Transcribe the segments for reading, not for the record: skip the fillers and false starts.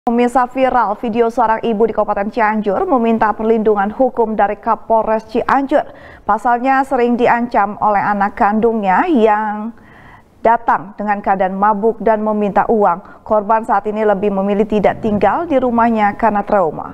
Pemirsa, viral video seorang ibu di Kabupaten Cianjur meminta perlindungan hukum dari Kapolres Cianjur. Pasalnya sering diancam oleh anak kandungnya yang datang dengan keadaan mabuk dan meminta uang. Korban saat ini lebih memilih tidak tinggal di rumahnya karena trauma.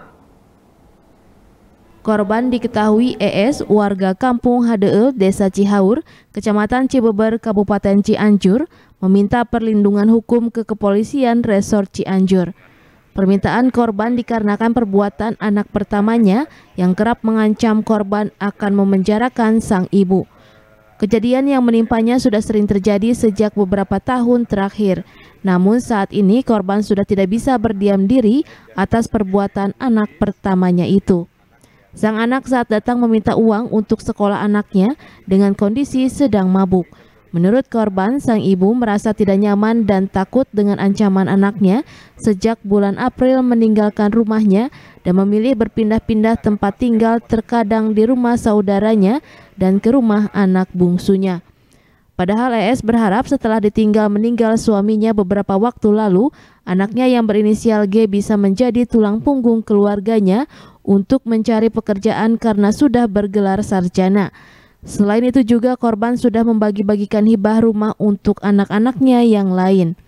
Korban diketahui ES, warga kampung HDE, Desa Cihaur, Kecamatan Cibeber, Kabupaten Cianjur, meminta perlindungan hukum ke Kepolisian Resort Cianjur. Permintaan korban dikarenakan perbuatan anak pertamanya yang kerap mengancam korban akan memenjarakan sang ibu. Kejadian yang menimpanya sudah sering terjadi sejak beberapa tahun terakhir. Namun saat ini korban sudah tidak bisa berdiam diri atas perbuatan anak pertamanya itu. Sang anak saat datang meminta uang untuk sekolah anaknya dengan kondisi sedang mabuk. Menurut korban, sang ibu merasa tidak nyaman dan takut dengan ancaman anaknya sejak bulan April meninggalkan rumahnya dan memilih berpindah-pindah tempat tinggal, terkadang di rumah saudaranya dan ke rumah anak bungsunya. Padahal ES berharap setelah ditinggal meninggal suaminya beberapa waktu lalu, anaknya yang berinisial G bisa menjadi tulang punggung keluarganya untuk mencari pekerjaan karena sudah bergelar sarjana. Selain itu juga korban sudah membagi-bagikan hibah rumah untuk anak-anaknya yang lain.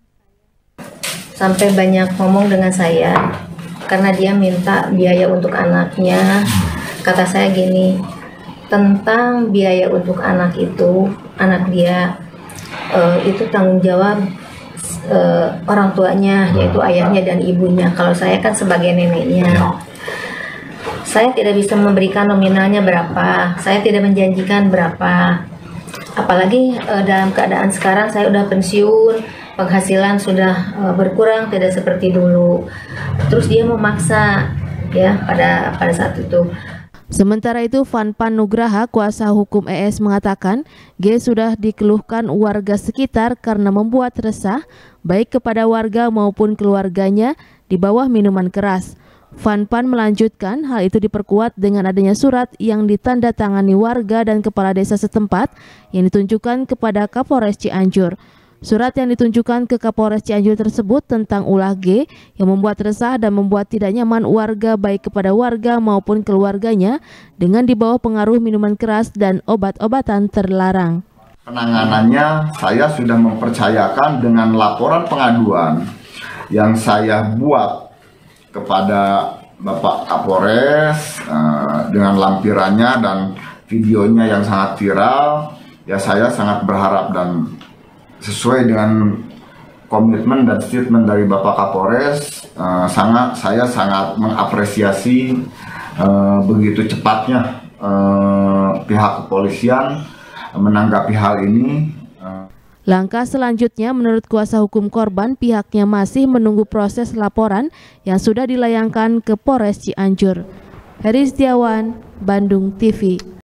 Sampai banyak ngomong dengan saya karena dia minta biaya untuk anaknya. Kata saya gini, tentang biaya untuk anak itu, anak dia itu tanggung jawab orang tuanya, yaitu ayahnya dan ibunya. Kalau saya kan sebagai neneknya, saya tidak bisa memberikan nominalnya berapa, saya tidak menjanjikan berapa. Apalagi dalam keadaan sekarang saya udah pensiun, penghasilan sudah berkurang, tidak seperti dulu. Terus dia memaksa ya pada saat itu. Sementara itu, Fanpan Nugraha, kuasa hukum ES, mengatakan G sudah dikeluhkan warga sekitar karena membuat resah baik kepada warga maupun keluarganya di bawah minuman keras. Fanpan melanjutkan hal itu diperkuat dengan adanya surat yang ditandatangani warga dan kepala desa setempat yang ditunjukkan kepada Kapolres Cianjur. Surat yang ditunjukkan ke Kapolres Cianjur tersebut tentang ulah G yang membuat resah dan membuat tidak nyaman warga baik kepada warga maupun keluarganya dengan di bawah pengaruh minuman keras dan obat-obatan terlarang. Penanganannya saya sudah mempercayakan dengan laporan pengaduan yang saya buat kepada Bapak Kapolres dengan lampirannya dan videonya yang sangat viral. Ya, saya sangat berharap dan sesuai dengan komitmen dan statement dari Bapak Kapolres, saya sangat mengapresiasi begitu cepatnya pihak kepolisian menanggapi hal ini. Langkah selanjutnya menurut kuasa hukum korban, pihaknya masih menunggu proses laporan yang sudah dilayangkan ke Polres Cianjur. Heri Setiawan, Bandung TV.